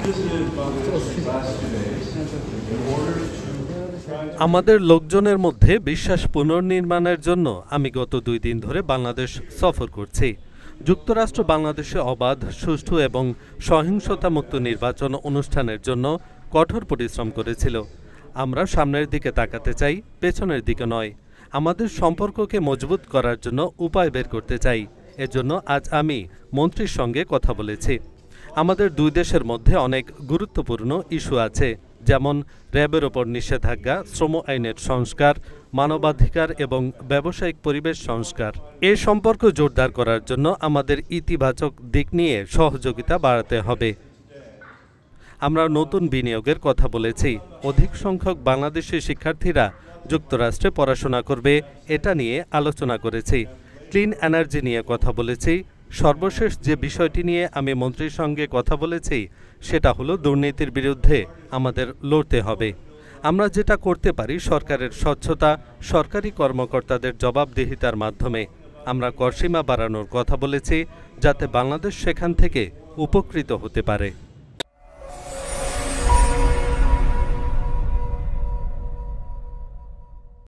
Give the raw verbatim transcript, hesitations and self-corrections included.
আমাদের লোকজনের মধ্যে বিশ্বাস পুনর্নির্মাণের জন্য আমি গত দুই দিন ধরে বাংলাদেশ সফর করছি। যুক্তরাষ্ট্র বাংলাদেশে অবাধ, সুষ্ঠু এবং সহিংসতামুক্ত নির্বাচন অনুষ্ঠানের জন্য কঠোর পরিশ্রম করেছিল। আমরা সামনের দিকে তাকাতে চাই, পেছনের দিকে নয়। আমাদের সম্পর্ককে মজবুত করার জন্য উপায় বের করতে চাই। এজন্য আজ আমি মন্ত্রীর সঙ্গে কথা বলেছি। আমাদের দুই দেশের মধ্যে অনেক গুরুত্বপূর্ণ ইস্যু আছে, যেমন র্যাবের ওপর নিষেধাজ্ঞা, শ্রম আইনের সংস্কার, মানবাধিকার এবং ব্যবসায়িক পরিবেশ সংস্কার। এ সম্পর্ক জোরদার করার জন্য আমাদের ইতিবাচক দিক নিয়ে সহযোগিতা বাড়াতে হবে। আমরা নতুন বিনিয়োগের কথা বলেছি। অধিক সংখ্যক বাংলাদেশি শিক্ষার্থীরা যুক্তরাষ্ট্রে পড়াশোনা করবে, এটা নিয়ে আলোচনা করেছি। ক্লিন এনার্জি নিয়ে কথা বলেছি। সর্বশেষ যে বিষয়টি নিয়ে আমি মন্ত্রীর সঙ্গে কথা বলেছি সেটা হলো দুর্নীতির বিরুদ্ধে আমাদের লড়তে হবে। আমরা যেটা করতে পারি সরকারের স্বচ্ছতা, সরকারি কর্মকর্তাদের জবাবদিহিতার মাধ্যমে। আমরা করসীমা বাড়ানোর কথা বলেছি, যাতে বাংলাদেশ সেখান থেকে উপকৃত হতে পারে।